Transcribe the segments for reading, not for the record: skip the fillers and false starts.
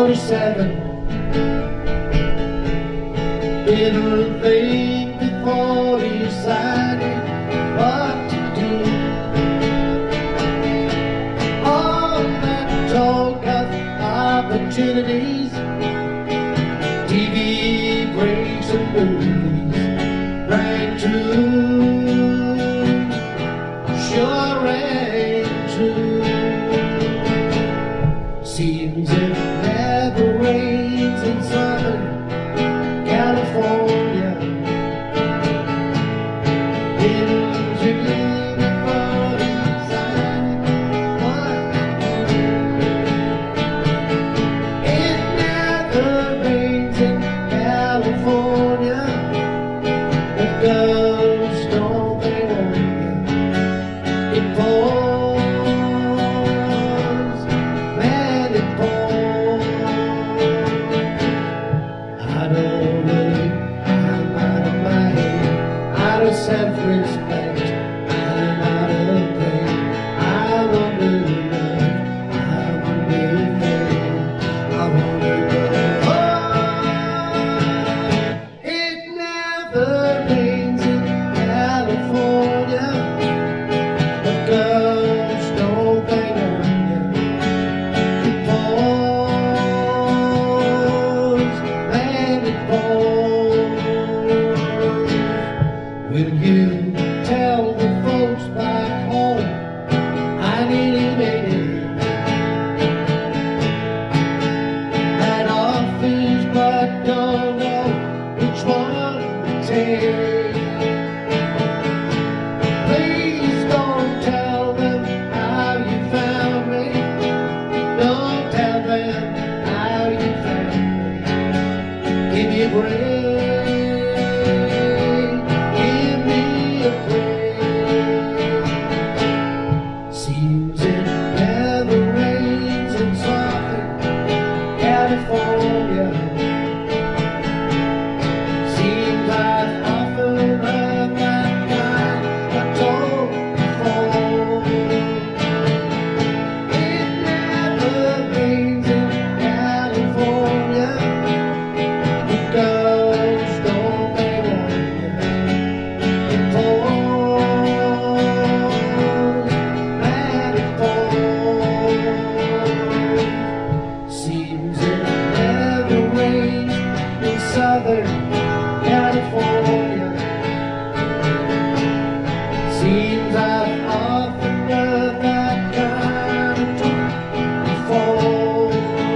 47. Didn't think before deciding what to do. All that talk of opportunities, TV breaks and movies rang true, sure rang true. Seems it never rains in Southern California. Didn't you before deciding what to do? It never rains in California. The girls don't they want you. It pours, man, it pours. Out of money, I'm out of my head, out of self-respect, I'm out of pain, I'm under love, I'm under pain, I wanna go home. It never rains in California, but girls don't bang on you. It pours, man, it pours. Will you tell the folks back home I nearly made it? Had offers but don't know which one to take. Please don't tell them how you found me. Don't tell them how you found me. Give me a break. Give me a break. Seems it never rains in Southern California. Seems I've often heard that kind of talk before. It never rains in California. The girls don't they want you. It pours, man, it pours. Seems it never rains in Southern California. Seems I've often heard that kind of talk before.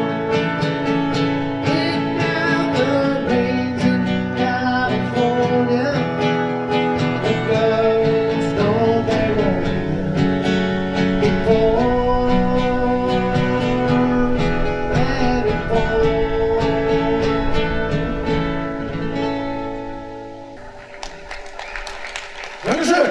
It never rains in California. The girls don't they want you. It pours, man, it pours. Dankeschön.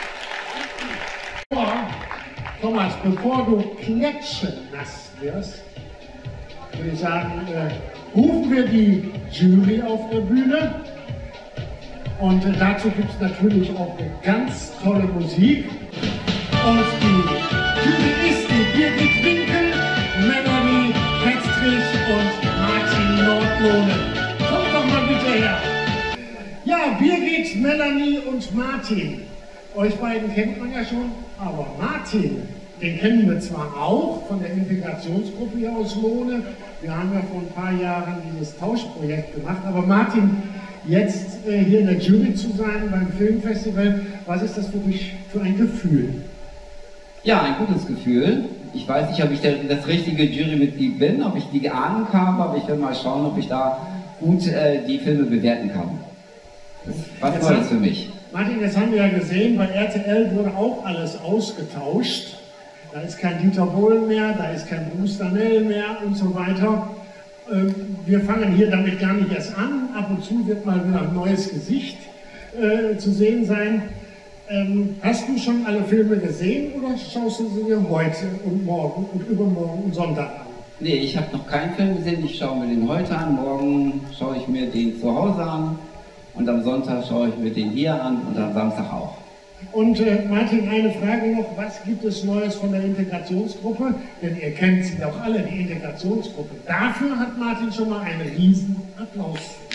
Thomas, bevor du klatschnass wirst, würde ich sagen, rufen wir die Jury auf der Bühne. Und dazu gibt es natürlich auch eine ganz tolle Musik. Und die Jury ist die Birgit Winkel, Melanie Petztrich und Martin Nordlohne. Kommt doch mal bitte her. Ja, Birgit, Melanie und Martin. Euch beiden kennt man ja schon, aber Martin, den kennen wir zwar auch von der Integrationsgruppe hier aus Lohne. Wir haben ja vor ein paar Jahren dieses Tauschprojekt gemacht. Aber Martin, jetzt hier in der Jury zu sein beim Filmfestival, was ist das für dich für ein Gefühl? Ja, ein gutes Gefühl. Ich weiß nicht, ob ich das richtige Jurymitglied bin, ob ich die Ahnung habe, aber ich will mal schauen, ob ich da gut die Filme bewerten kann. Was war das für mich? Martin, jetzt haben wir ja gesehen, bei RTL wurde auch alles ausgetauscht. Da ist kein Dieter Bohlen mehr, da ist kein Bruce Danell mehr und so weiter. Wir fangen hier damit gar nicht erst an. Ab und zu wird mal wieder ein neues Gesicht zu sehen sein. Hast du schon alle Filme gesehen oder schaust du sie dir heute und morgen und übermorgen und Sonntag an? Nee, ich habe noch keinen Film gesehen. Ich schaue mir den heute an. Morgen schaue ich mir den zu Hause an. Und am Sonntag schaue ich mir den hier an und am Samstag auch. Und Martin, eine Frage noch, was gibt es Neues von der Integrationsgruppe? Denn ihr kennt sie doch alle, die Integrationsgruppe. Dafür hat Martin schon mal einen riesen Applaus.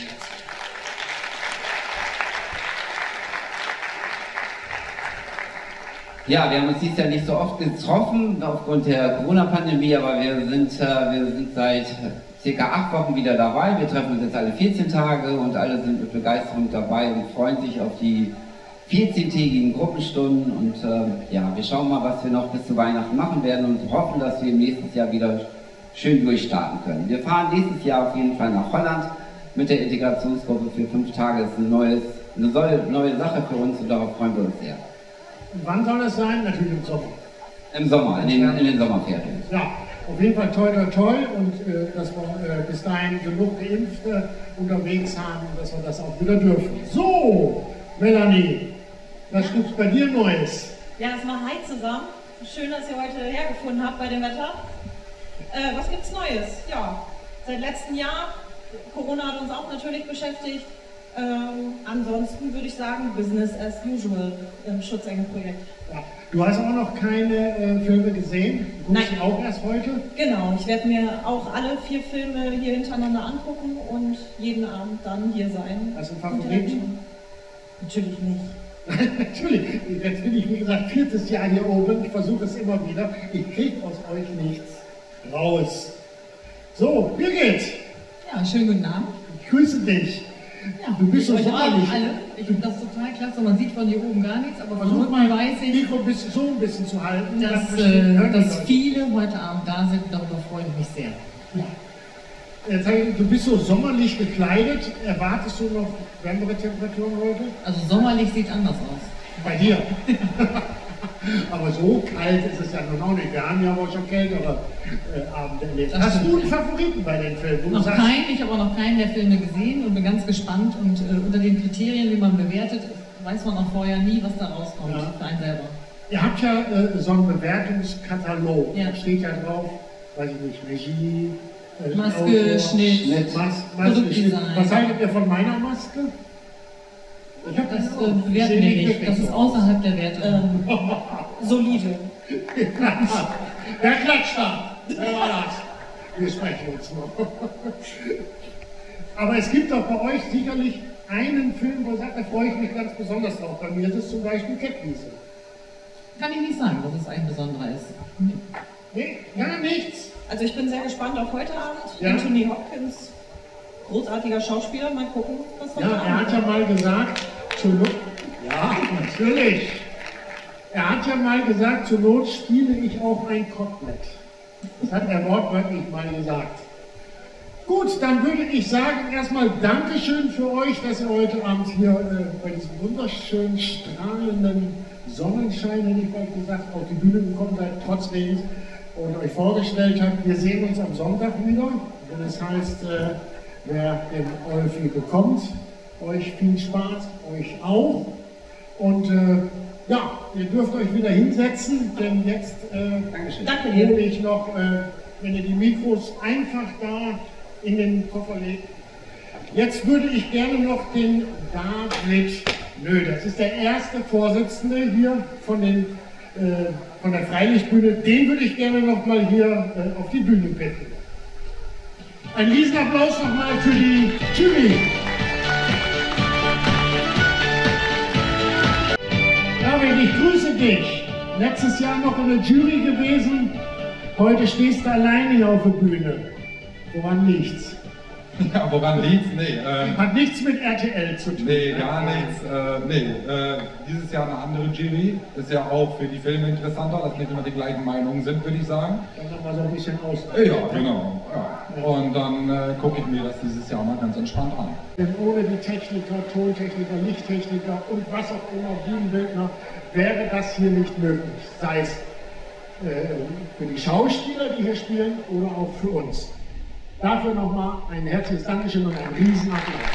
Ja, wir haben uns dieses Jahr nicht so oft getroffen aufgrund der Corona-Pandemie, aber wir sind seit circa 8 Wochen wieder dabei. Wir treffen uns jetzt alle 14 Tage und alle sind mit Begeisterung dabei und freuen sich auf die 14-tägigen Gruppenstunden. Und ja, wir schauen mal, was wir noch bis zu Weihnachten machen werden und hoffen, dass wir nächstes Jahr wieder schön durchstarten können. Wir fahren nächstes Jahr auf jeden Fall nach Holland mit der Integrationsgruppe für 5 Tage. Das ist eine neue Sache für uns und darauf freuen wir uns sehr. Und wann soll es sein? Natürlich im Sommer. Im Sommer, in den Sommerferien. Ja, auf jeden Fall toi toi toi und dass wir bis dahin genug Geimpfte unterwegs haben, dass wir das auch wieder dürfen. So, Melanie, was gibt's bei dir Neues? Ja, erstmal hi zusammen. Schön, dass ihr heute hergefunden habt bei dem Wetter. Was gibt's Neues? Ja, seit letztem Jahr. Corona hat uns auch natürlich beschäftigt. Ansonsten würde ich sagen, Business as usual im Schutzengel-Projekt. Ja. Du hast auch noch keine Filme gesehen? Du guckst Nein. auch erst heute? Genau, ich werde mir auch alle 4 Filme hier hintereinander angucken und jeden Abend dann hier sein. Hast du einen Favoriten? Natürlich nicht. Natürlich, jetzt bin ich wie gesagt 4. Jahr hier oben, ich versuche es immer wieder, ich kriege aus euch nichts raus. So, Birgit, Ja, schönen guten Abend. ich grüße dich. Ja, Du bist so euch auch sommerlich. alle. Ich finde das total klasse. Man sieht von hier oben gar nichts, aber von Versuch unten mal weiß ich, Mikro so ein bisschen zu halten. dann dass, verstehen die dass Leute. viele heute Abend da sind. Darüber freue ich mich sehr. Jetzt, du bist so sommerlich gekleidet, erwartest du noch wärmere Temperaturen heute? Also sommerlich sieht anders aus. Bei dir. Aber so kalt ist es ja nun auch nicht. Wir haben ja aber schon kältere Abende erlebt. Das Hast stimmt, du einen ja. Favoriten bei den Filmen? Wo du Noch sagst, keinen, ich habe auch noch keinen der Filme gesehen und bin ganz gespannt. Und unter den Kriterien, wie man bewertet, weiß man auch vorher nie, was da rauskommt Ja. für einen selber. Ihr habt ja so einen Bewertungskatalog. Ja. Da steht ja drauf, weiß ich nicht, Regie, Maske, Autor, Schnitt, Maske, Produktdesign. Was haltet ihr von meiner Maske? Ich hab Das keine Ahnung. Ich bewerten seh wir nicht nicht. Das wirklich ist so außerhalb der Werte. Solide. Wer klatscht da? Wer war das? Wir sprechen uns noch. Aber es gibt doch bei euch sicherlich einen Film, wo ihr sagt, da freue ich mich ganz besonders drauf. Bei mir ist es zum Beispiel Kettwiese. Kann ich nicht sagen, dass es ein besonderer ist. Nee, gar nichts. Also ich bin sehr gespannt auf heute Abend. Ja. Anthony Hopkins, großartiger Schauspieler. Mal gucken, was heute Ja, er Abend hat ja mal gesagt, zur Not, ja, natürlich. Er hat ja mal gesagt, zur Not spiele ich auch ein Kotelett. Das hat er wortwörtlich mal gesagt. Gut, dann würde ich sagen, erstmal Dankeschön für euch, dass ihr heute Abend hier bei diesem wunderschönen, strahlenden Sonnenschein, hätte ich bald gesagt, auf die Bühne gekommen seid, trotz Regens, und euch vorgestellt habt. Wir sehen uns am Sonntag wieder, wenn es heißt, wer den Olfi bekommt. Euch viel Spaß, euch auch. Und ja, ihr dürft euch wieder hinsetzen, denn jetzt Danke dir. hole ich noch, wenn ihr die Mikros einfach da in den Koffer legt. Jetzt würde ich gerne noch den David Nö, das ist der erste Vorsitzende hier von der Freilichtbühne. Den würde ich gerne noch mal hier auf die Bühne bitten. Ein Riesenapplaus nochmal für die Jury. David, ich grüße dich. Letztes Jahr noch in der Jury gewesen. Heute stehst du alleine hier auf der Bühne. Woran liegt's? Ja, woran liegt's? Nee, Hat nichts mit RTL zu tun. nee, gar nichts. Dieses Jahr eine andere Jury. Ist ja auch für die Filme interessanter, dass nicht immer die gleichen Meinungen sind, würde ich sagen. Dann nochmal so ein bisschen aus. Ja, genau. Ja. Und dann gucke ich mir das dieses Jahr mal ganz entspannt an. Denn ohne die Techniker, Tontechniker, Lichttechniker und was auch immer, Bühnenbildner, wäre das hier nicht möglich. Sei es für die Schauspieler, die hier spielen, oder auch für uns. Dafür nochmal ein herzliches Dankeschön und einen Riesenapplaus.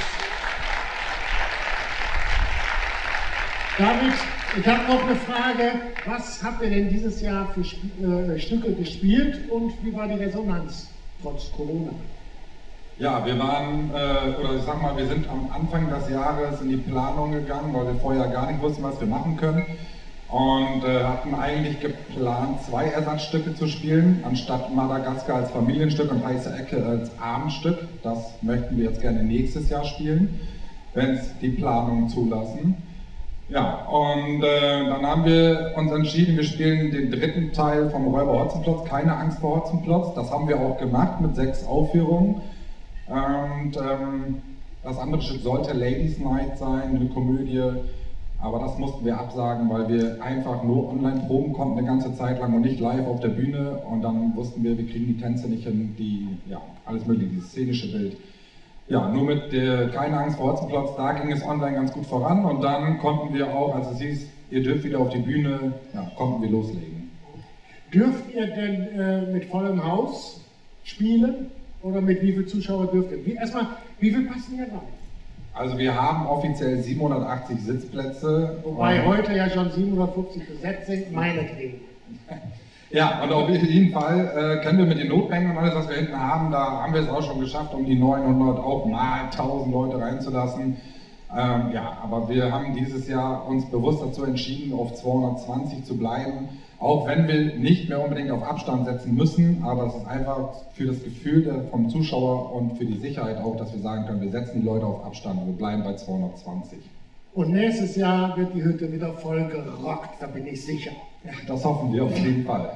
David, ich habe noch eine Frage. Was habt ihr denn dieses Jahr für Stücke gespielt und wie war die Resonanz trotz Corona? Ja, wir waren, oder ich sag mal, wir sind am Anfang des Jahres in die Planung gegangen, weil wir vorher gar nicht wussten, was wir machen können. Und hatten eigentlich geplant, 2 Ersatzstücke zu spielen, anstatt Madagaskar als Familienstück und Heiße Ecke als Abendstück. Das möchten wir jetzt gerne nächstes Jahr spielen, wenn es die Planungen zulassen. Ja, und dann haben wir uns entschieden, wir spielen den 3. Teil vom Räuber Hotzenplotz, Keine Angst vor Hotzenplotz. Das haben wir auch gemacht mit 6 Aufführungen. Und das andere Stück sollte Ladies Night sein, eine Komödie. Aber das mussten wir absagen, weil wir einfach nur online proben konnten eine ganze Zeit lang und nicht live auf der Bühne. Und dann wussten wir kriegen die Tänze nicht hin, alles mögliche, dieses szenische Bild. Ja, nur mit Keine Angst vor Hotzenplotz, da ging es online ganz gut voran. Und dann konnten wir auch, als es hieß, ihr dürft wieder auf die Bühne, konnten wir loslegen. Dürft ihr denn mit vollem Haus spielen? Oder mit wie vielen Zuschauern dürft ihr? Erstmal, wie viel passen hier rein? Also wir haben offiziell 780 Sitzplätze. Wobei heute ja schon 750 besetzt sind, meinetwegen. Ja, und auf jeden Fall können wir mit den Notmengen und alles, was wir hinten haben, da haben wir es auch schon geschafft, um die 900 auch mal 1000 Leute reinzulassen. Aber wir haben dieses Jahr uns bewusst dazu entschieden, auf 220 zu bleiben. Auch wenn wir nicht mehr unbedingt auf Abstand setzen müssen, aber es ist einfach für das Gefühl vom Zuschauer und für die Sicherheit auch, dass wir sagen können, wir setzen die Leute auf Abstand und wir bleiben bei 220. Und nächstes Jahr wird die Hütte wieder voll gerockt, da bin ich sicher. Ja, das hoffen wir auf jeden Fall.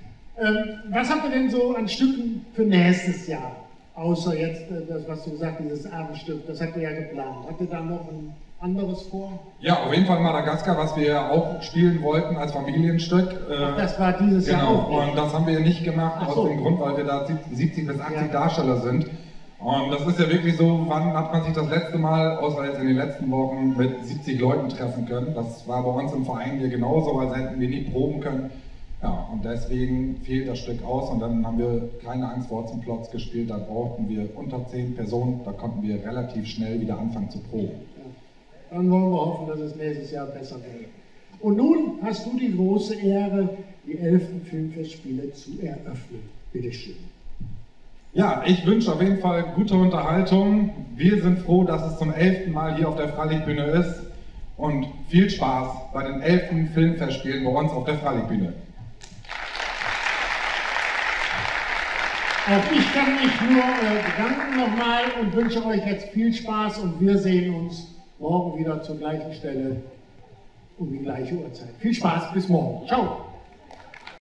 Was habt ihr denn so an Stücken für nächstes Jahr? Außer jetzt das, was du gesagt hast, dieses Abendstück, das habt ihr ja geplant. Habt ihr da noch ein anderes vor? Ja, auf jeden Fall Madagaskar, was wir ja auch spielen wollten als Familienstück. Das war dieses Jahr auch nicht. Und das haben wir ja nicht gemacht, aus dem Grund, weil wir da 70 bis 80 Darsteller sind. Und das ist ja wirklich so, wann hat man sich das letzte Mal, außer jetzt in den letzten Wochen, mit 70 Leuten treffen können. Das war bei uns im Verein hier genauso, weil hätten wir nie proben können. Ja, und deswegen fehlt das Stück aus und dann haben wir Keine Angst vor Hotzenplotz gespielt, da brauchten wir unter 10 Personen, da konnten wir relativ schnell wieder anfangen zu proben. Ja. Dann wollen wir hoffen, dass es nächstes Jahr besser wird. Und nun hast du die große Ehre, die 11. Filmfestspiele zu eröffnen. Bitte schön. Ja, ich wünsche auf jeden Fall gute Unterhaltung. Wir sind froh, dass es zum 11. Mal hier auf der Freilichtbühne ist und viel Spaß bei den 11. Filmfestspielen bei uns auf der Freilichtbühne. Auch ich kann mich nur bedanken nochmal und wünsche euch jetzt viel Spaß und wir sehen uns morgen wieder zur gleichen Stelle um die gleiche Uhrzeit. Viel Spaß, bis morgen. Ciao!